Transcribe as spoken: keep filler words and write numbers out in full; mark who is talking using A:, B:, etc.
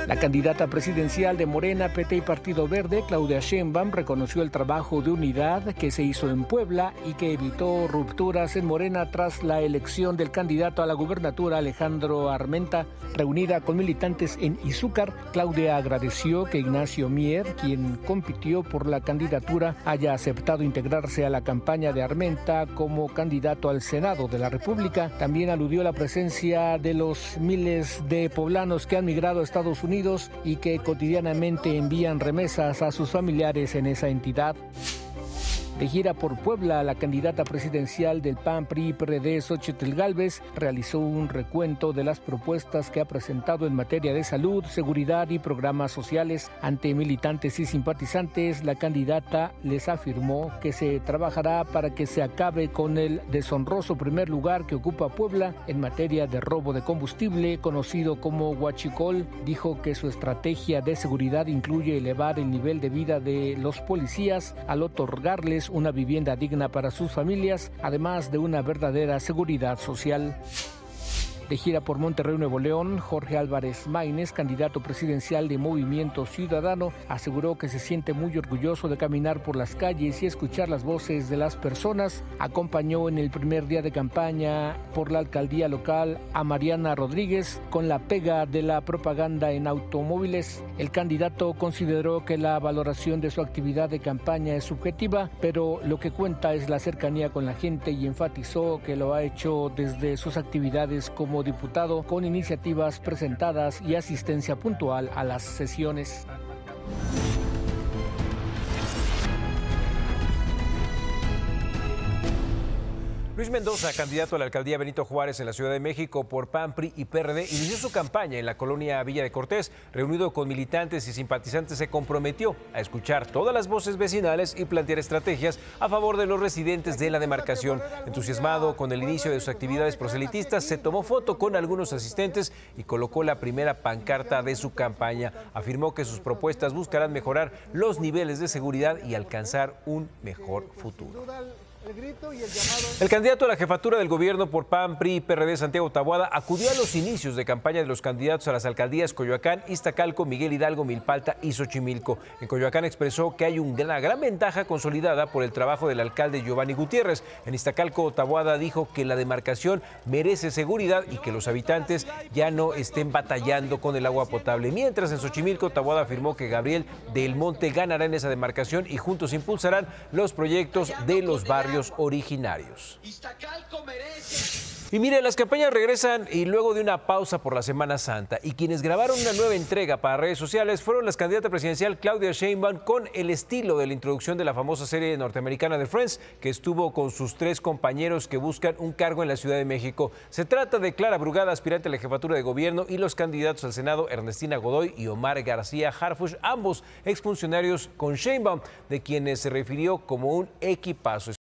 A: La candidata presidencial de Morena, P T y Partido Verde, Claudia Sheinbaum, reconoció el trabajo de unidad que se hizo en Puebla y que evitó rupturas en Morena tras la elección del candidato a la gubernatura, Alejandro Armenta. Reunida con militantes en Izúcar, Claudia agradeció que Ignacio Mier, quien compitió por la candidatura, haya aceptado integrarse a la campaña de Armenta como candidato al Senado de la República. También aludió a la presencia de los miles de poblanos que han migrado a Estados Unidos y que cotidianamente envían remesas a sus familiares en esa entidad. De gira por Puebla, la candidata presidencial del P A N, P R I y P R D, Xóchitl Gálvez, realizó un recuento de las propuestas que ha presentado en materia de salud, seguridad y programas sociales. Ante militantes y simpatizantes, la candidata les afirmó que se trabajará para que se acabe con el deshonroso primer lugar que ocupa Puebla en materia de robo de combustible, conocido como huachicol. Dijo que su estrategia de seguridad incluye elevar el nivel de vida de los policías al otorgarles una vivienda digna para sus familias, además de una verdadera seguridad social. De gira por Monterrey, Nuevo León, Jorge Álvarez Maínez, candidato presidencial de Movimiento Ciudadano, aseguró que se siente muy orgulloso de caminar por las calles y escuchar las voces de las personas. Acompañó en el primer día de campaña por la alcaldía local a Mariana Rodríguez con la pega de la propaganda en automóviles. El candidato consideró que la valoración de su actividad de campaña es subjetiva, pero lo que cuenta es la cercanía con la gente, y enfatizó que lo ha hecho desde sus actividades como diputado, con iniciativas presentadas y asistencia puntual a las sesiones.
B: Luis Mendoza, candidato a la alcaldía Benito Juárez en la Ciudad de México por P A N, P R I y P R D, inició su campaña en la colonia Villa de Cortés. Reunido con militantes y simpatizantes, se comprometió a escuchar todas las voces vecinales y plantear estrategias a favor de los residentes de la demarcación. Entusiasmado con el inicio de sus actividades proselitistas, se tomó foto con algunos asistentes y colocó la primera pancarta de su campaña. Afirmó que sus propuestas buscarán mejorar los niveles de seguridad y alcanzar un mejor futuro.
C: El grito y el llamado...
B: El candidato a la jefatura del gobierno por P A N, P R I y P R D, Santiago Taboada, acudió a los inicios de campaña de los candidatos a las alcaldías Coyoacán, Iztacalco, Miguel Hidalgo, Milpalta y Xochimilco. En Coyoacán expresó que hay una gran ventaja consolidada por el trabajo del alcalde Giovanni Gutiérrez. En Iztacalco, Taboada dijo que la demarcación merece seguridad y que los habitantes ya no estén batallando con el agua potable. Mientras en Xochimilco, Taboada afirmó que Gabriel del Monte ganará en esa demarcación y juntos impulsarán los proyectos de los barrios originarios. Y mire, las campañas regresan y luego de una pausa por la Semana Santa, y quienes grabaron una nueva entrega para redes sociales fueron las candidata presidencial Claudia Sheinbaum, con el estilo de la introducción de la famosa serie norteamericana de Friends, que estuvo con sus tres compañeros que buscan un cargo en la Ciudad de México. Se trata de Clara Brugada, aspirante a la jefatura de gobierno, y los candidatos al Senado Ernestina Godoy y Omar García Harfuch, ambos exfuncionarios con Sheinbaum, de quienes se refirió como un equipazo.